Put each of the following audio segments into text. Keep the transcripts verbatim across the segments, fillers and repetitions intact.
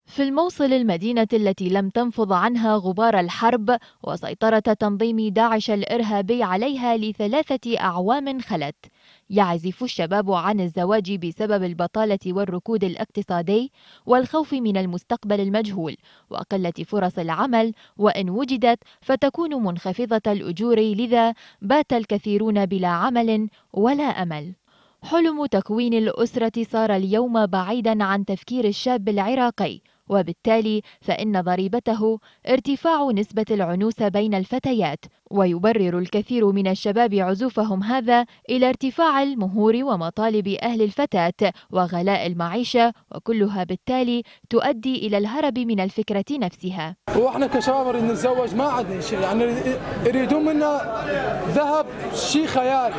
في الموصل، المدينة التي لم تنفض عنها غبار الحرب وسيطرة تنظيم داعش الإرهابي عليها لثلاثة أعوام خلت، يعزف الشباب عن الزواج بسبب البطالة والركود الاقتصادي والخوف من المستقبل المجهول وقلة فرص العمل، وإن وجدت فتكون منخفضة الأجور، لذا بات الكثيرون بلا عمل ولا أمل. حلم تكوين الأسرة صار اليوم بعيدا عن تفكير الشاب العراقي، وبالتالي فإن ضريبته ارتفاع نسبة العنوسة بين الفتيات، ويبرر الكثير من الشباب عزوفهم هذا إلى ارتفاع المهور ومطالب أهل الفتاة وغلاء المعيشة، وكلها بالتالي تؤدي إلى الهرب من الفكرة نفسها. واحنا كشباب نريد نتزوج، ما عندنا شيء، يعني يريدون منا ذهب شيء خيالي،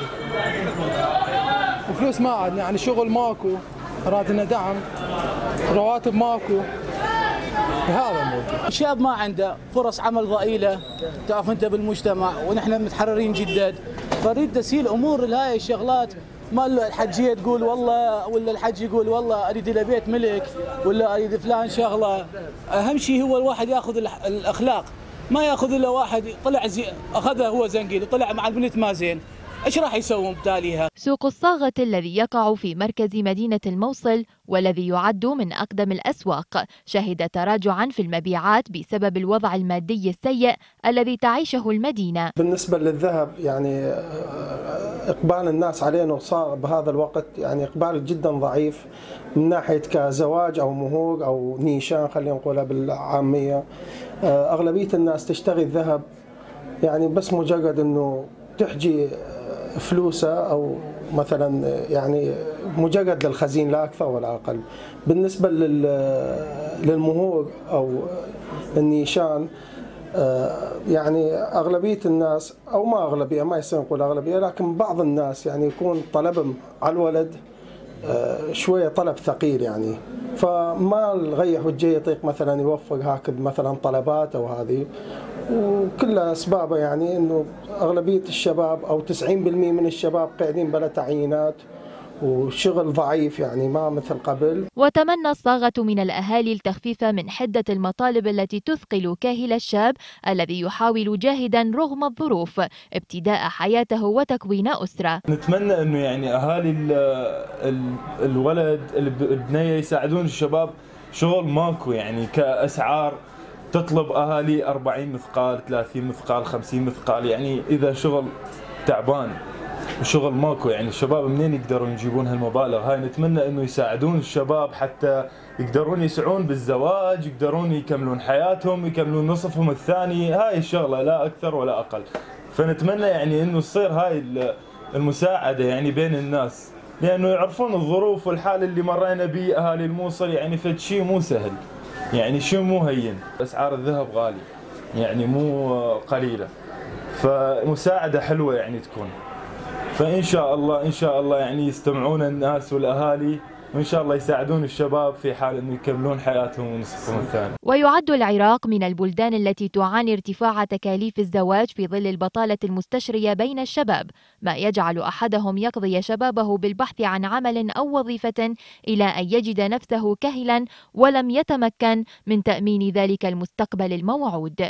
وفلوس ما عندنا، يعني شغل ماكو، راتنا دعم، رواتب ماكو، هذا موجود. الشاب ما عنده فرص عمل ضئيله، تعرف انت بالمجتمع، ونحن متحررين جدا، فنريد تسهيل امور لهاي الشغلات. ما الحجيه تقول والله، ولا الحج يقول والله اريد الى بيت ملك، ولا اريد فلان شغله. اهم شيء هو الواحد ياخذ الاخلاق، ما ياخذ الا واحد طلع زي اخذها هو زنقيل وطلع مع البنت ما زين، ايش راح يسوون بتاليها؟ سوق الصاغة الذي يقع في مركز مدينة الموصل والذي يعد من أقدم الأسواق شهد تراجعا في المبيعات بسبب الوضع المادي السيء الذي تعيشه المدينة. بالنسبة للذهب، يعني إقبال الناس عليه صار بهذا الوقت يعني إقبال جدا ضعيف من ناحية كزواج أو مهور أو نيشان، خلينا نقولها بالعامية. أغلبية الناس تشتري الذهب يعني بس مجرد أنه تحجي فلوسه، أو مثلا يعني مجرد للخزين لا أكثر ولا أقل. بالنسبة للمهور أو النيشان، يعني أغلبية الناس، أو ما أغلبية، ما يصير نقول أغلبية، لكن بعض الناس يعني يكون طلبهم على الولد شوية طلب ثقيل، يعني فما الغير حجية يطيق مثلا يوفر هكذا مثلا طلبات أو هذه، وكلها أسبابه يعني أنه أغلبية الشباب أو تسعين بالمئة من الشباب قاعدين بلا تعيينات وشغل ضعيف، يعني ما مثل قبل. وتمنى الصاغة من الأهالي التخفيف من حدة المطالب التي تثقل كاهل الشاب الذي يحاول جاهدا رغم الظروف ابتداء حياته وتكوين أسرة. نتمنى أنه يعني أهالي ال ال الولد البنية يساعدون الشباب، شغل ماكو يعني كأسعار تطلب أهالي أربعين مثقال، ثلاثين مثقال، خمسين مثقال، يعني إذا شغل تعبان وشغل ماكو، يعني الشباب منين يقدرون يجيبون هالمبالغ هاي؟ نتمنى انه يساعدون الشباب حتى يقدرون يسعون بالزواج، يقدرون يكملون حياتهم، يكملون نصفهم الثاني، هاي الشغله لا اكثر ولا اقل. فنتمنى يعني انه تصير هاي المساعده يعني بين الناس، لانه يعرفون الظروف والحال اللي مرينا به اهالي الموصل، يعني فد شيء مو سهل، يعني شيء مو هين. اسعار الذهب غالي يعني مو قليله، فمساعده حلوه يعني تكون. فإن شاء الله إن شاء الله يعني يستمعون الناس والأهالي، وإن شاء الله يساعدون الشباب في حال أنه يكملون حياتهم ونصفهم الثاني. ويعد العراق من البلدان التي تعاني ارتفاع تكاليف الزواج في ظل البطالة المستشرية بين الشباب، ما يجعل أحدهم يقضي شبابه بالبحث عن عمل أو وظيفة إلى أن يجد نفسه كهلا ولم يتمكن من تأمين ذلك المستقبل الموعود.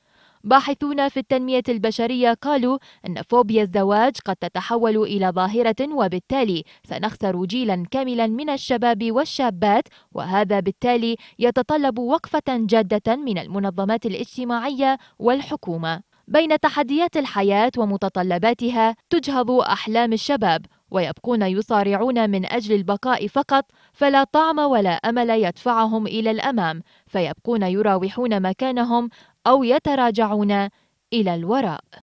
باحثون في التنمية البشرية قالوا أن فوبيا الزواج قد تتحول إلى ظاهرة، وبالتالي سنخسر جيلا كاملا من الشباب والشابات، وهذا بالتالي يتطلب وقفة جادة من المنظمات الاجتماعية والحكومة. بين تحديات الحياة ومتطلباتها تجهض أحلام الشباب، ويبقون يصارعون من أجل البقاء فقط، فلا طعم ولا أمل يدفعهم إلى الأمام، فيبقون يراوحون مكانهم أو يتراجعون إلى الوراء.